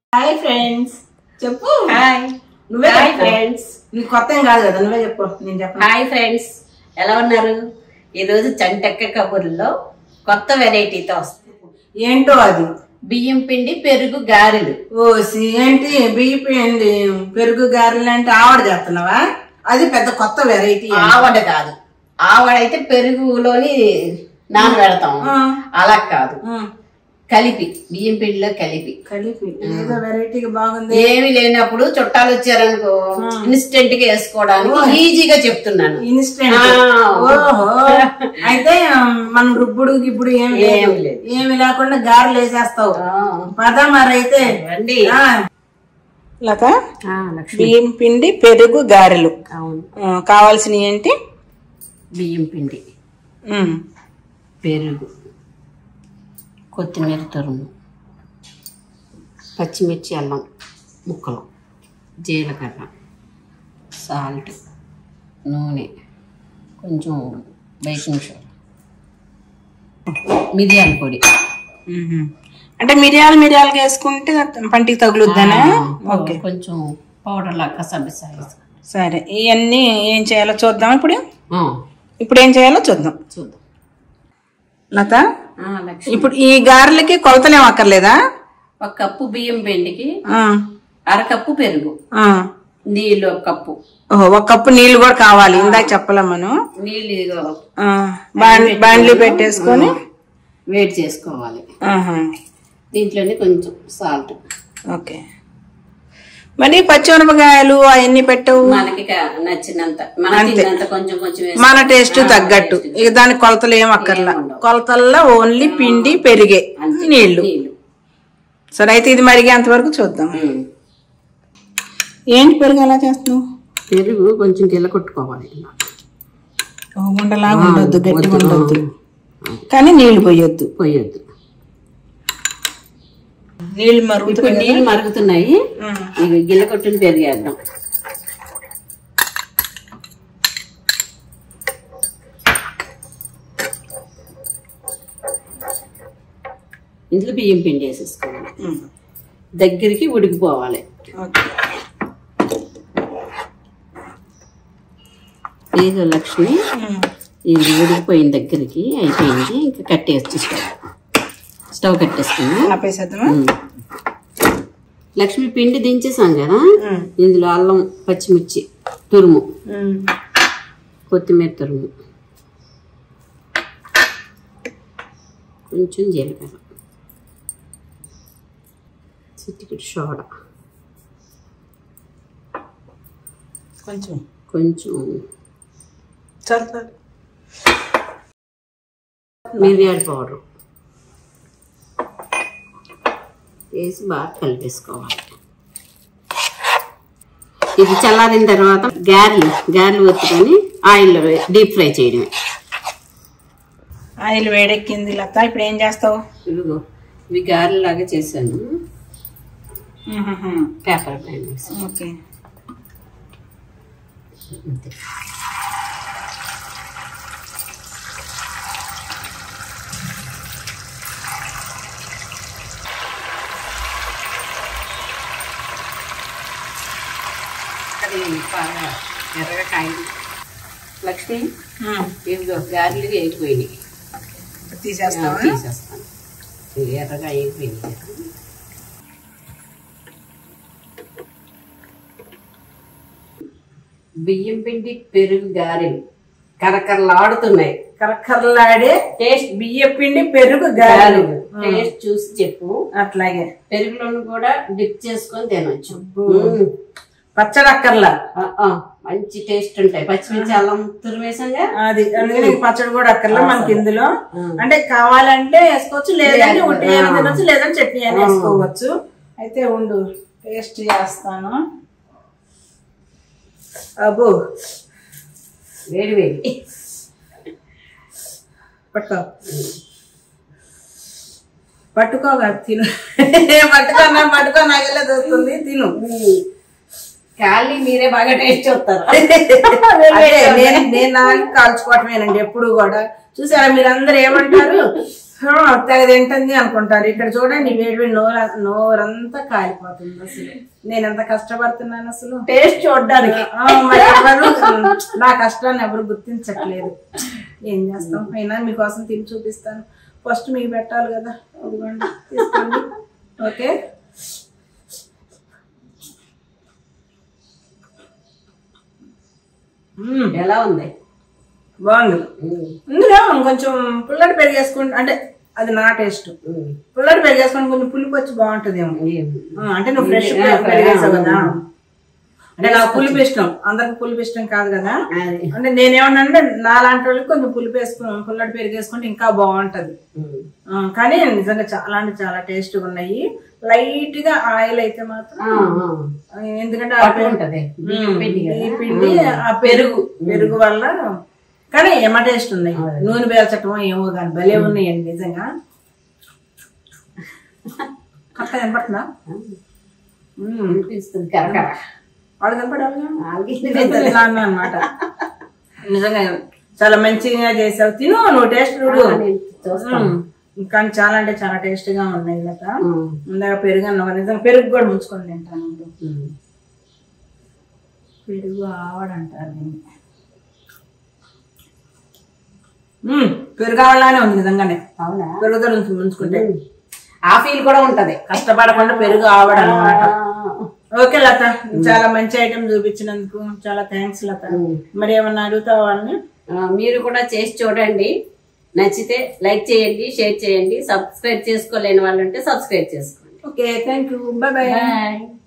Hi friends చెప్పు. Hi నువ్వే hi friends. నీకు కొత్త ఏం కాదు కదా, నువ్వే చెప్పు. నేను చెప్పను. హాయ్ ఫ్రెండ్స్, ఎలా ఉన్నారు? ఈరోజు చంటక్క కబుర్లో కొత్త వెరైటీతో వస్తుంది. ఏంటో అది? బియ్యం పిండి పెరుగు గారెలు. ఓసి ఏంటి బియ్య పిండి పెరుగు గారెలు అంటే ఆవిడ చేస్తున్నావా? అది పెద్ద కొత్త వెరైటీ. ఆవడ కాదు, ఆవడైతే పెరుగులోని నానబెడతాం, అలా కాదు, కలిపి బియ్యం పిండిలో కలిపి ఏదో వెరైటీగా బాగుంది. ఏమి లేనప్పుడు చుట్టాలు వచ్చారనుకో ఇన్స్టెంట్ గా వేసుకోవడానికి ఈజీగా చెప్తున్నాను. ఇన్స్టెంట్. ఓహో, అయితే మనం రుబ్బుడు గిప్పుడు ఏమి లేకుండా గారెలు వేసేస్తావు. పద మరైతే రండి. లత, బియ్యం పిండి పెరుగు గారెలు. అవును, కావాల్సినవి ఏంటి? బియ్యం పిండి, పెరుగు, కొత్తిమీర తురుము, పచ్చిమిర్చి అల్లం ముక్కలు, జీలకర్ర, సాల్ట్, నూనె, కొంచెం బేకింగ్ సోడా, మిరియాల పొడి. అంటే మిరియాలు వేసుకుంటే పంటికి తగులుద్దానా? ఓకే, కొంచెం పౌడర్ లాగా సబ్బిసాయి. సరే, ఇవన్నీ ఏం చేయాలో చూద్దాం. ఇప్పుడు ఏం చేయాలో చూద్దాం. లత, ఇప్పుడు ఈ గారెలకి కొలతలేం అక్కర్లేదా? ఒక కప్పు బియ్యం పిండికి అరకప్పు పెరుగు, నీళ్ళు ఒక కప్పు. ఓహో, ఒక కప్పు నీళ్లు కూడా కావాలి. ఇందాక చెప్పలే మనం. నీళ్ళు బాండ్లీ పెట్టేసుకొని వేడి చేసుకోవాలి. దీంట్లోనే కొంచెం సాల్ట్. ఓకే, మరి పచ్చిమిరపకాయలు అవన్నీ పెట్టవు? మనకి నచ్చినంత, మన కొంచెం కొంచెం, మన టేస్ట్ తగ్గట్టు. ఇక దాని కొలతలు ఏం అక్కర్లా. కొలతల్లో ఓన్లీ పిండి పెరిగే నీళ్లు. సరే, అయితే ఇది మరిగేంత వరకు చూద్దాం. ఏంటి పెరుగు ఎలా చేస్తున్నావు? పెరుగు కొంచెం గిల్ల కొట్టుకోవాలి. ఉండలాగా ఉండొద్దు, గట్టిగా ఉండొద్దు, కానీ నీళ్లు పోయొద్దు. నీళ్లు మరుగుతున్నాయి. ఇక గిల్ల కొట్టుని పెరిగేద్దాం. ఇందులో బియ్యం పిండి వేసేసుకోవాలి. దగ్గరికి ఉడికిపోవాలి. ఏదో లక్ష్మి, ఇది ఉడికిపోయిన దగ్గరికి అయిపోయింది. ఇంకా కట్టేసి స్టవ్ కట్టేసుకున్నాం. లక్ష్మి, పిండి దించేసాం కదా, ఇందులో అల్లం పచ్చిమిర్చి తురుము, కొత్తిమీర తురుము, కొంచెం జీలకర్ర, చిటికెడు సోడా, కొంచెం మిరియాల పౌడర్ వేసి బాగా కలిపేసుకోవాలి. ఇది చల్లారిన తర్వాత గారెలు ఒత్తుకొని ఆయిల్లో డీప్ ఫ్రై చేయడమే. ఆయిల్ వేడెక్కింది లత, ఇప్పుడు ఏం చేస్తావు? ఇదిగో ఇవి గారెలు లాగా చేశాను. పేపర్ పైన వేసి. ఓకే, అది బాగా ఎర్రగా కాయింది. లక్ష్మి, ఇదిగో గారెలు వేగిపోయినాయి. తీసేస్తాను. ఎర్రగా వేగిపోయినాయి. బియ్యం పిండి పెరుగు గారెలు కరకరలాడుతున్నాయి. కరకరలాడే టేస్ట్ బియ్యం పిండి పెరుగు గారెలు. టేస్ట్ చూసి చెప్పు. అట్లాగే పెరుగులను కూడా డిప్ చేసుకొని తినొచ్చు. పచ్చడి అక్కర్లా, మంచి టేస్ట్ ఉంటాయి. పచ్చిమిర్చి అల్లం తురిమేసంగా అది, అందుకని పచ్చడి కూడా అక్కర్లా మనకి. ఇందులో అంటే కావాలంటే వేసుకోవచ్చు, లేదంటే ఉట్టి తినొచ్చు, లేదంటే చట్నీ అని వేసుకోవచ్చు. అయితే ఉండు, టేస్ట్ చేస్తాను. అబ్బో, వేడి వేడి పట్టుకోగా తిను. పట్టుకో నాకెళ్ళే దొరుకుతుంది, తిను. కాళ్ళని మీరే బాగా టేస్ట్ చూస్తారు. నేను నాకు కాల్చుకోవటమేనండి ఎప్పుడు కూడా. చూసారా, మీరందరూ ఏమంటారు? తెగ తింటుంది అనుకుంటారు. ఇక్కడ చూడండి వేడి నోరంతా కాలిపోతుంది. అసలు నేను ఎంత కష్టపడుతున్నాను అసలు టేస్ట్ చూడడానికి. మరి ఎవరు నా కష్టాన్ని ఎవరు గుర్తించట్లేదు. ఏం చేస్తాం, అయినా మీకోసం తిని చూపిస్తాను. ఫస్ట్ మీకు పెట్టాలి కదా, ఇదిగోండి తీసుకోండి. ఓకే, ఎలా ఉంది? బాగుంది. ఇందులో కొంచెం పుల్లటి పెరిగేసుకుంటే, అంటే అది నా టేస్ట్. పుల్లటి పెరిగేసుకుని కొంచెం పులుపు వచ్చి బాగుంటదేమో. అంటే నువ్వు ఫ్రెష్ పెరిగేసావు కదా, అంటే నాకు పులుపు ఇష్టం, అందరికి పులుపు ఇష్టం కాదు కదా. అంటే నేనేమన్నా అంటే నాలాంటి వాళ్ళకి కొంచెం పులుపు వేసుకుని పుల్లటి పెరిగేసుకుంటే ఇంకా బాగుంటది. కానీ నిజంగా చాలా అంటే చాలా టేస్ట్గా ఉన్నాయి. లైట్ గా ఆయిల్ అయితే మాత్రం, ఎందుకంటే ఈ పిండి ఆ పెరుగు వల్ల. కానీ ఏమ టేస్ట్ ఉన్నాయి, నూనె పేల్చటమో ఏమో కానీ భలే ఉన్నాయండి నిజంగా. కరెక్ట్ కనపడుతుందా? వాడు కనపడాలి అన్నమాట. నిజంగా చాలా మంచిగా చేసావు, తిను నువ్వు టేస్ట్ చూడు. కానీ చాలా అంటే చాలా టేస్ట్ గా ఉన్నాయి కదా. ఇందాక పెరుగు అన్నావు, నిజంగా పెరుగు కూడా ముంచుకొని తింటాను. పెరుగు ఆవడంటారు దీన్ని. పెరుగు ఆవడలానే ఉంది నిజంగానే. అవునా? పెరుగుతో ముంచుకుంటే ఆ ఫీల్ కూడా ఉంటది, కష్టపడకుండా పెరుగు ఆవడం అన్నమాట. ఓకే లత, చాలా మంచి ఐటమ్ చూపించినందుకు చాలా థ్యాంక్స్ లత. మరి ఏమన్నా అడుగుతావా వాళ్ళని? మీరు కూడా చేసి చూడండి, నచ్చితే లైక్ చేయండి, షేర్ చేయండి. సబ్స్క్రైబ్ చేసుకోలేని వాళ్ళు ఉంటే సబ్స్క్రైబ్ చేసుకోండి. Okay, thank you, bye bye.